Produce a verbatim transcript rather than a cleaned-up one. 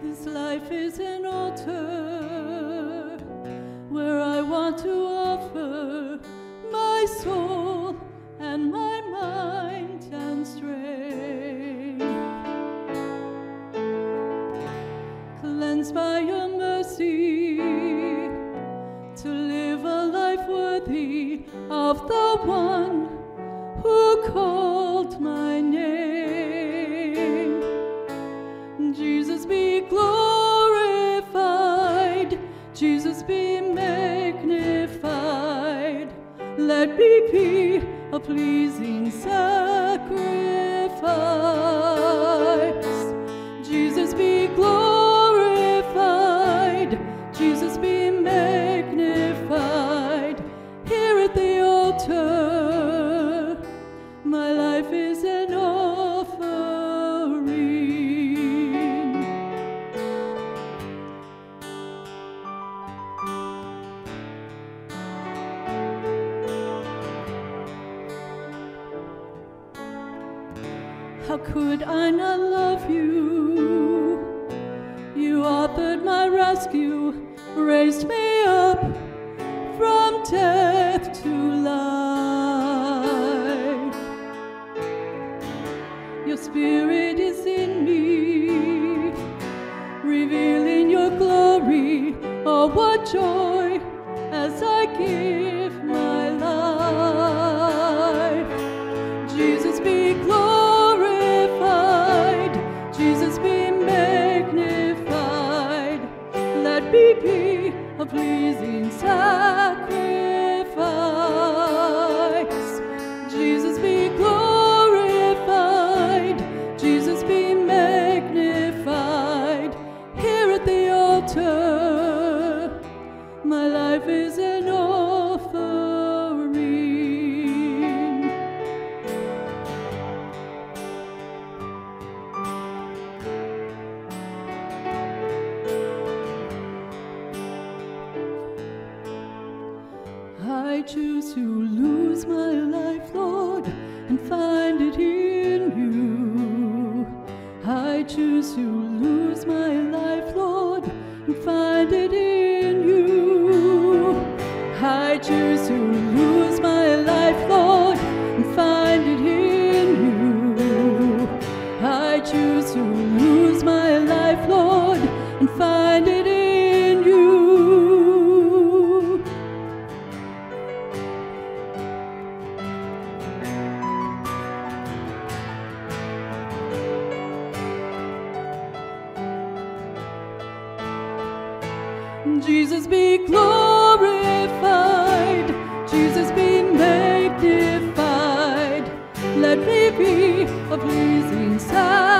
This life is an altar where I want to offer my soul and my mind and strength. Cleansed by your mercy to live a life worthy of the one who called my name. Jesus be glorified, Jesus be magnified. Let me be a pleasing sacrifice. Jesus be glorified, Jesus be magnified. Here at the altar, my life is an offering. How could I not love you? You authored my rescue, raised me up from death to life. Your spirit is in me, revealing your glory. Oh, what joy as I give my life. Jesus be glorified, Jesus be magnified. Let me be a pleasing sacrifice. Jesus be glorified, Jesus be magnified. Here at the altar, my life is an offering. I choose to lose my life, Lord, and find it in you. I choose to lose my life, Lord, and find it in you. I choose to lose my life, Lord, and find it in you. I choose to lose my life, Lord, and find it in you. Jesus be glorified, Jesus be magnified. Let me be a pleasing sacrifice.